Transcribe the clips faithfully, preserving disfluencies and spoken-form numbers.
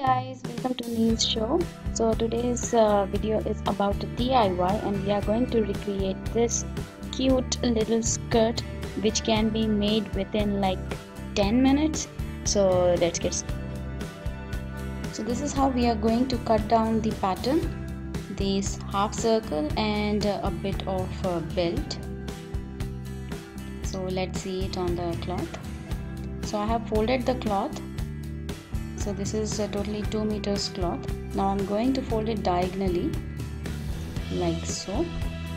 guys, welcome to Neil's show. So today's uh, video is about a D I Y and we are going to recreate this cute little skirt which can be made within like ten minutes. So let's get started. So this is how we are going to cut down the pattern, this half circle and uh, a bit of uh, belt. So let's see it on the cloth. So I have folded the cloth. So this is a totally two meters cloth. Now I'm going to fold it diagonally like so.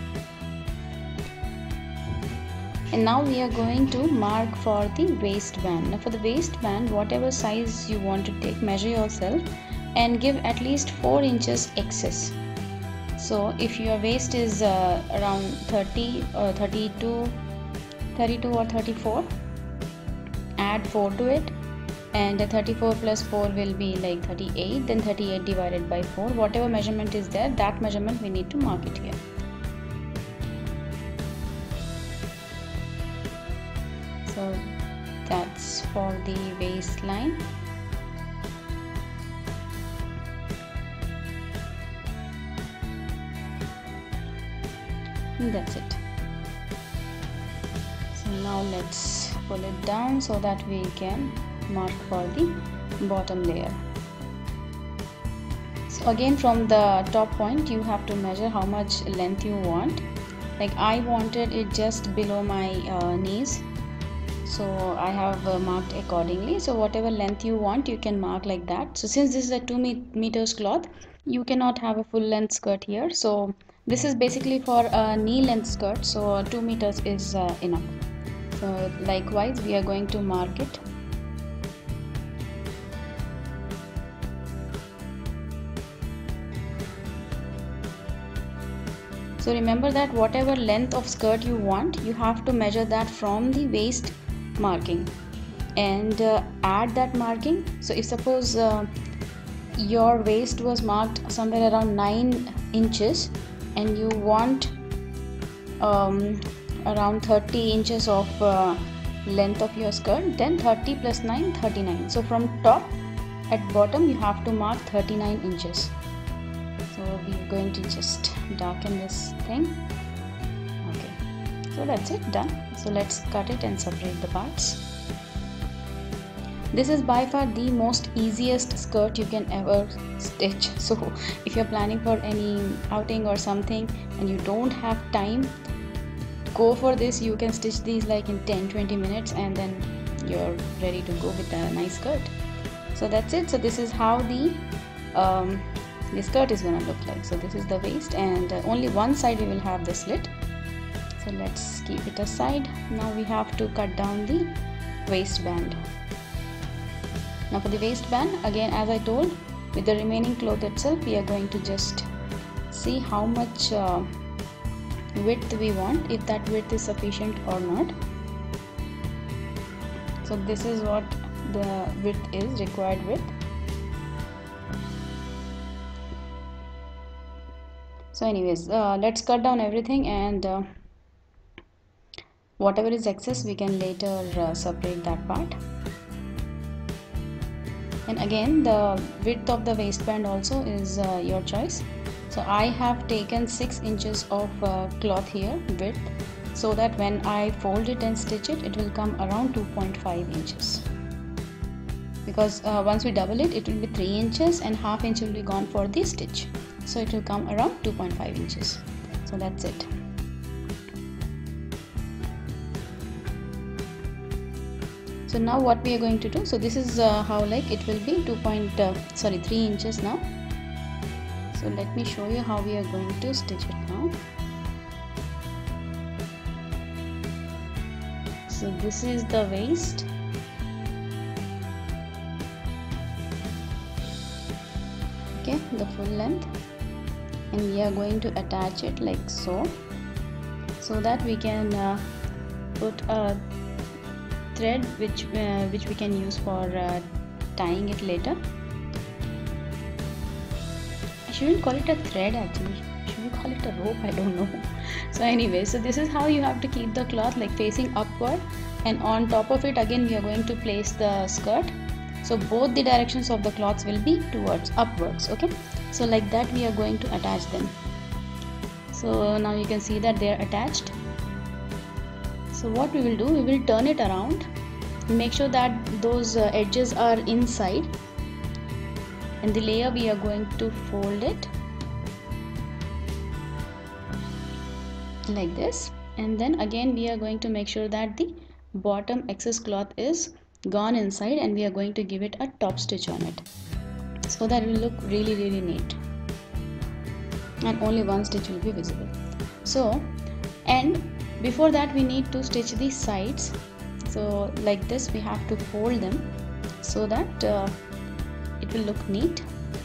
And now we are going to mark for the waistband. Now for the waistband, whatever size you want to take, measure yourself and give at least four inches excess. So if your waist is uh, around thirty or thirty-two, thirty-two or thirty-four, add four to it. And thirty-four plus four will be like thirty-eight, then thirty-eight divided by four, whatever measurement is there, that measurement we need to mark it here. So that's for the waistline. And that's it. So now let's pull it down so that we can mark for the bottom layer. So again, from the top point you have to measure how much length you want. Like I wanted it just below my uh, knees, so I have uh, marked accordingly. So whatever length you want, you can mark like that. So since this is a two meters cloth, you cannot have a full length skirt here, so this is basically for a knee length skirt, so two meters is uh, enough. So likewise we are going to mark it. So remember that whatever length of skirt you want, you have to measure that from the waist marking and uh, add that marking. So if suppose uh, your waist was marked somewhere around nine inches and you want um, around thirty inches of uh, length of your skirt, then thirty plus nine, thirty-nine. So from top at bottom you have to mark thirty-nine inches. So we are going to just darken this thing. Okay, so that's it, done. So let's cut it and separate the parts. This is by far the most easiest skirt you can ever stitch. So if you're planning for any outing or something and you don't have time, go for this. You can stitch these like in ten to twenty minutes and then you're ready to go with a nice skirt. So that's it. So this is how the um, the skirt is gonna look like. So this is the waist and uh, only one side we will have the slit. So let's keep it aside. Now we have to cut down the waistband. Now for the waistband, again as I told, with the remaining cloth itself we are going to just see how much uh, width we want, if that width is sufficient or not. So this is what the width is, required width. So anyways, uh, let's cut down everything and uh, whatever is excess we can later uh, separate that part. And again, the width of the waistband also is uh, your choice. So I have taken six inches of uh, cloth here width, so that when I fold it and stitch it, it will come around two point five inches. Because uh, once we double it, it will be three inches and half inch will be gone for the stitch. So it will come around two point five inches. So that's it. So now what we are going to do, so this is uh, how like it will be two point uh, sorry three inches now. So let me show you how we are going to stitch it now. So this is the waist. Okay, the full length. And we are going to attach it like so, so that we can uh, put a thread which uh, which we can use for uh, tying it later. I shouldn't call it a thread actually, should we call it a rope? I don't know. So anyway, so this is how you have to keep the cloth like facing upward, and on top of it again we are going to place the skirt. so both the directions of the cloths will be towards upwards. Okay, so like that we are going to attach them. So now you can see that they are attached. So what we will do, we will turn it around, make sure that those uh, edges are inside, and the layer we are going to fold it like this, and then again we are going to make sure that the bottom excess cloth is gone inside, and we are going to give it a top stitch on it, so that it will look really really neat, and only one stitch will be visible. So, and before that we need to stitch the sides. So like this we have to fold them so that uh, it will look neat,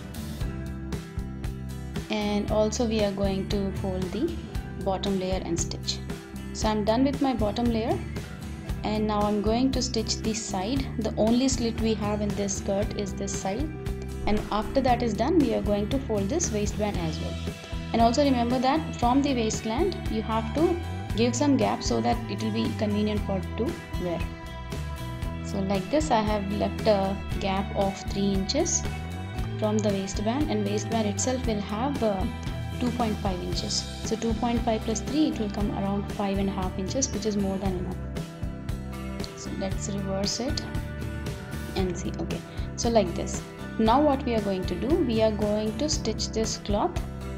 and also we are going to fold the bottom layer and stitch. So I'm done with my bottom layer, and now I'm going to stitch the side. The only slit we have in this skirt is this side, and after that is done we are going to fold this waistband as well. And also remember that from the waistband you have to give some gap so that it will be convenient for to wear. So like this I have left a gap of three inches from the waistband, and waistband itself will have uh, two point five inches. So two point five plus three, it will come around five and a half inches, which is more than enough. So let's reverse it and see. Okay, so like this. Now what we are going to do, we are going to stitch this cloth,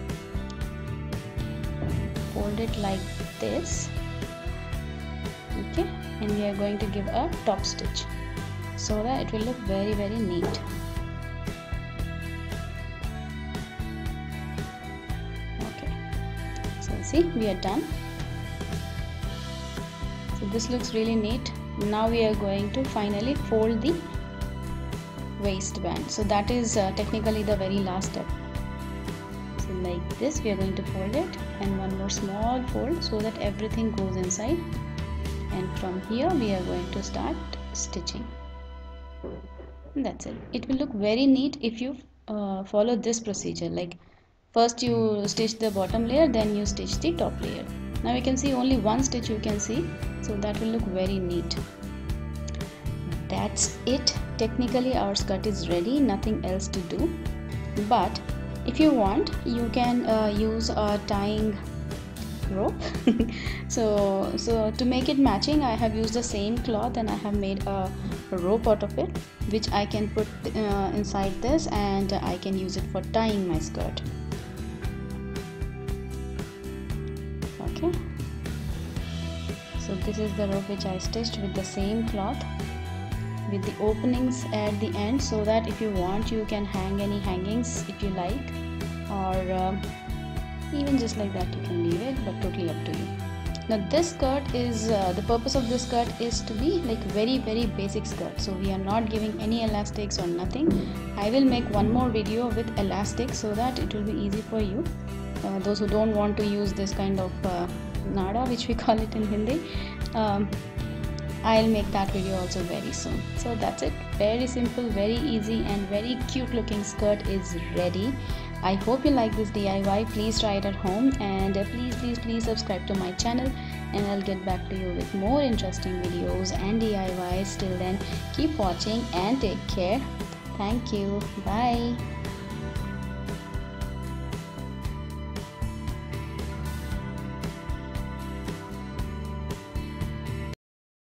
fold it like this, okay, and we are going to give a top stitch so that it will look very very neat. Okay, so see, we are done. So this looks really neat. Now we are going to finally fold the waistband. So that is uh, technically the very last step. So like this we are going to fold it, and one more small fold so that everything goes inside, and from here we are going to start stitching. And that's it. It will look very neat if you uh, follow this procedure. Like first you stitch the bottom layer, then you stitch the top layer. Now you can see only one stitch you can see, so that will look very neat. That's it. Technically our skirt is ready, nothing else to do. But if you want, you can uh, use a tying rope. so so to make it matching, I have used the same cloth and I have made a, a rope out of it, which I can put uh, inside this, and I can use it for tying my skirt. Okay, so this is the rope which I stitched with the same cloth, with the openings at the end, so that if you want you can hang any hangings if you like, or uh, even just like that you can leave it, but totally up to you. Now this skirt is uh, the purpose of this skirt is to be like very very basic skirt, so we are not giving any elastics or nothing. I will make one more video with elastics so that it will be easy for you, uh, those who don't want to use this kind of uh, nada, which we call it in Hindi. um, I'll make that video also very soon. So that's it. Very simple, very easy, and very cute looking skirt is ready. I hope you like this D I Y. Please try it at home, and uh, please please please subscribe to my channel, and I'll get back to you with more interesting videos and D I Ys. Till then, keep watching and take care. Thank you. Bye.